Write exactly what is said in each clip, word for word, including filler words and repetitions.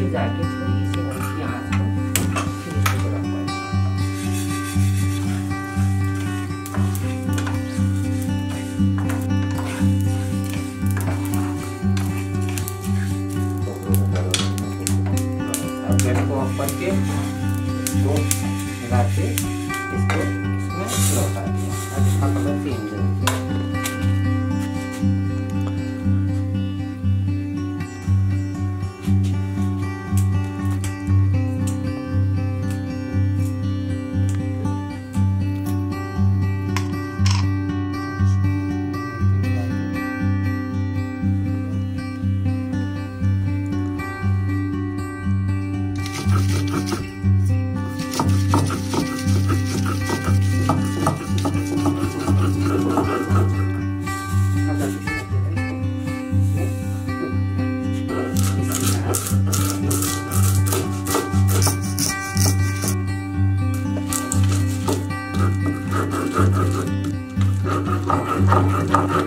सिजा के थोड़ी सी हल्की आंच पर फिर इसको गरम करना। अब गैस को ऑफ करके इसको मिला के इसको इसमें लौटा दिया। अब इसका कलर चेंज हो गया।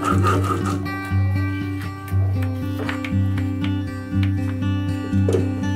Thank you.